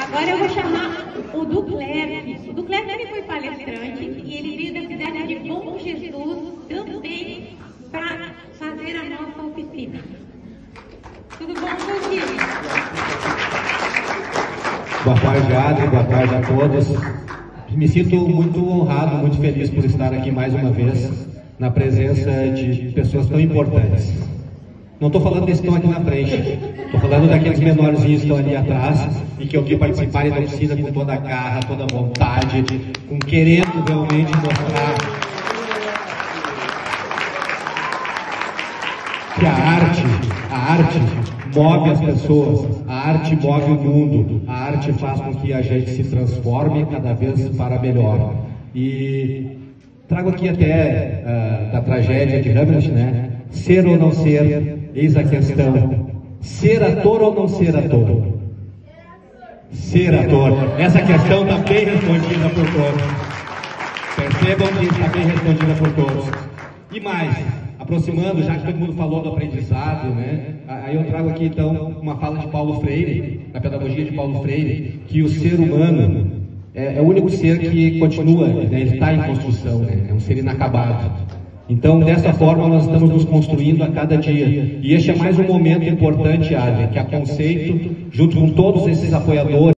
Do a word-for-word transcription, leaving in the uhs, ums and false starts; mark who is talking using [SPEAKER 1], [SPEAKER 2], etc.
[SPEAKER 1] Agora eu vou chamar o Duclerc. O Duclerc também foi palestrante e ele veio da cidade de Bom Jesus também para fazer a nossa oficina. Tudo bom contigo?
[SPEAKER 2] Boa tarde, Adri, boa tarde a todos. Me sinto muito honrado, muito feliz por estar aqui mais uma vez na presença de pessoas tão importantes. Não estou falando desses que estão aqui na frente, estou falando daqueles menorzinhos que estão ali atrás e que eu vi participarem da oficina com toda a garra, toda a vontade, com querendo realmente mostrar que a arte, a arte move as pessoas, a arte move o mundo, a arte faz com que a gente se transforme cada vez para melhor. E trago aqui até uh, da tragédia de Hamlet, né? Ser ou não ser, eis a questão. Ser ator ou não ser ator? Ser ator. Essa questão está bem respondida por todos. Percebam que está bem respondida por todos. E mais, aproximando, já que todo mundo falou do aprendizado, né? Aí eu trago aqui então uma fala de Paulo Freire, da pedagogia de Paulo Freire, que o ser humano é, é o único ser que continua, né? Ele está em construção, né? É um ser inacabado. Então, dessa forma, nós estamos nos construindo a cada dia. E este é mais um momento importante, Adri, que a Conceito, junto com todos esses apoiadores,